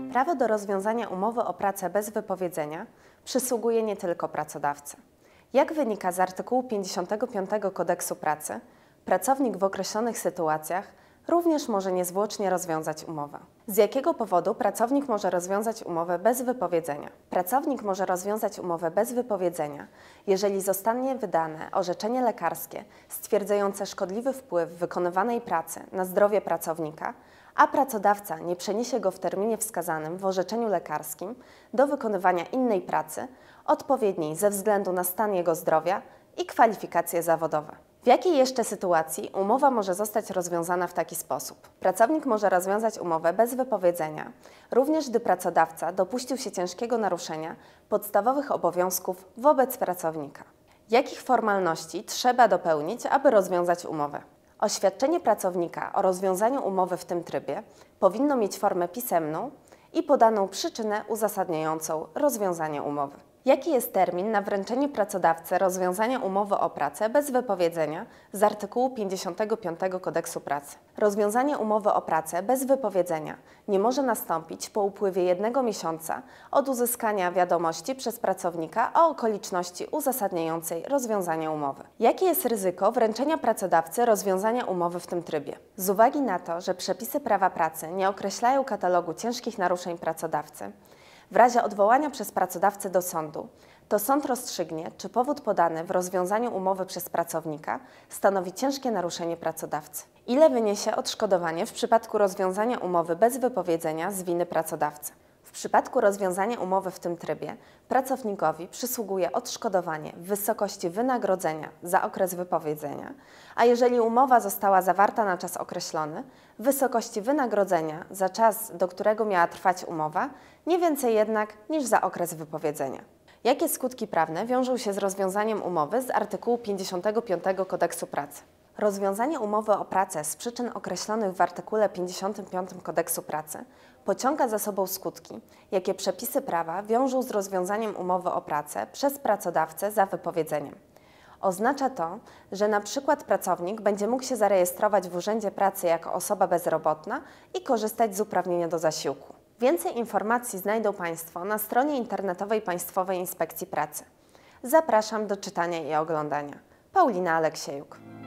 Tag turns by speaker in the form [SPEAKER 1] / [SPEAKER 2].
[SPEAKER 1] Prawo do rozwiązania umowy o pracę bez wypowiedzenia przysługuje nie tylko pracodawcy. Jak wynika z artykułu 55 Kodeksu pracy, pracownik w określonych sytuacjach również może niezwłocznie rozwiązać umowę. Z jakiego powodu pracownik może rozwiązać umowę bez wypowiedzenia? Pracownik może rozwiązać umowę bez wypowiedzenia, jeżeli zostanie wydane orzeczenie lekarskie stwierdzające szkodliwy wpływ wykonywanej pracy na zdrowie pracownika, a pracodawca nie przeniesie go w terminie wskazanym w orzeczeniu lekarskim do wykonywania innej pracy, odpowiedniej ze względu na stan jego zdrowia i kwalifikacje zawodowe. W jakiej jeszcze sytuacji umowa może zostać rozwiązana w taki sposób? Pracownik może rozwiązać umowę bez wypowiedzenia, również gdy pracodawca dopuścił się ciężkiego naruszenia podstawowych obowiązków wobec pracownika. Jakich formalności trzeba dopełnić, aby rozwiązać umowę? Oświadczenie pracownika o rozwiązaniu umowy w tym trybie powinno mieć formę pisemną i podaną przyczynę uzasadniającą rozwiązanie umowy. Jaki jest termin na wręczenie pracodawcy rozwiązania umowy o pracę bez wypowiedzenia z artykułu 55 Kodeksu pracy? Rozwiązanie umowy o pracę bez wypowiedzenia nie może nastąpić po upływie 1 miesiąca od uzyskania wiadomości przez pracownika o okoliczności uzasadniającej rozwiązanie umowy. Jakie jest ryzyko wręczenia pracodawcy rozwiązania umowy w tym trybie? Z uwagi na to, że przepisy prawa pracy nie określają katalogu ciężkich naruszeń pracodawcy, w razie odwołania przez pracodawcę do sądu, to sąd rozstrzygnie, czy powód podany w rozwiązaniu umowy przez pracownika stanowi ciężkie naruszenie pracodawcy. Ile wyniesie odszkodowanie w przypadku rozwiązania umowy bez wypowiedzenia z winy pracodawcy? W przypadku rozwiązania umowy w tym trybie pracownikowi przysługuje odszkodowanie w wysokości wynagrodzenia za okres wypowiedzenia, a jeżeli umowa została zawarta na czas określony, w wysokości wynagrodzenia za czas, do którego miała trwać umowa, nie więcej jednak niż za okres wypowiedzenia. Jakie skutki prawne wiążą się z rozwiązaniem umowy z artykułu 55 Kodeksu pracy? Rozwiązanie umowy o pracę z przyczyn określonych w artykule 55 Kodeksu pracy pociąga za sobą skutki, jakie przepisy prawa wiążą z rozwiązaniem umowy o pracę przez pracodawcę za wypowiedzeniem. Oznacza to, że na przykład pracownik będzie mógł się zarejestrować w Urzędzie Pracy jako osoba bezrobotna i korzystać z uprawnienia do zasiłku. Więcej informacji znajdą Państwo na stronie internetowej Państwowej Inspekcji Pracy. Zapraszam do czytania i oglądania. Paulina Aleksiejuk.